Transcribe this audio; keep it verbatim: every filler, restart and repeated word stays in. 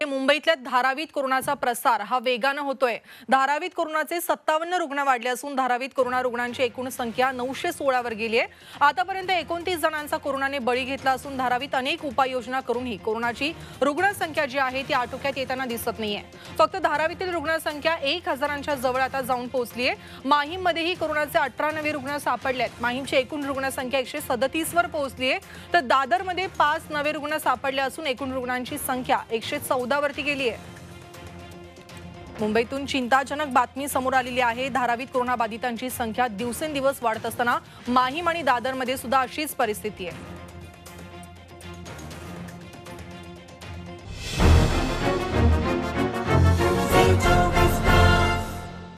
मुंबईतल्या धारावीत कोरोनाचा प्रसार हा वेगाने होतोय। धारावीत कोरोनाचे सत्तावन्न रुग्ण वाढले असून धारावीत कोरोना रुग्णांची एकूण संख्या नऊशे सोळा वर गेली आहे। आतापर्यंत एकोणतीस जणांचा कोरोनाने बळी घेतला असून धारावीत अनेक उपाययोजना करूनही कोरोनाची रुग्ण संख्या जी आहे ती आटोक्यात येताना दिसत नाहीये। फक्त धारावीतील रुग्ण संख्या एक हजारांच्या जवळ आता जाऊन पोहोचली आहे। माहीममध्येही कोरोनाचे अठरा नवे रुग्ण सापडलेत। माहीमची एकूण रुग्ण संख्या एकशे सदतीस वर पोहोचली आहे, तर दादरमध्ये पाच नवे रुग्ण सापडले असून एकूण रुग्णांची संख्या एकशे चौदा वरती गेली आहे। मुंबईतून चिंताजनक बातमी समोर आलेली आहे। धारावीत कोरोना बाधितांची संख्या दिवसेंदिवस वाढत असताना माहीम आणि दादरमध्ये सुद्धा अशीच परिस्थिती आहे।